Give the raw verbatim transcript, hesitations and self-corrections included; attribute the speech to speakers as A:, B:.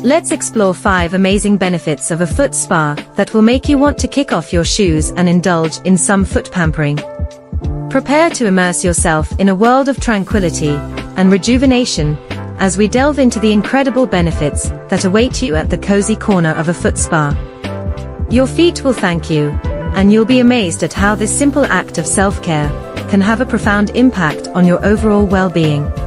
A: Let's explore five amazing benefits of a foot spa that will make you want to kick off your shoes and indulge in some foot pampering. Prepare to immerse yourself in a world of tranquility and rejuvenation as we delve into the incredible benefits that await you at the cozy corner of a foot spa. Your feet will thank you, and you'll be amazed at how this simple act of self-care can have a profound impact on your overall well-being.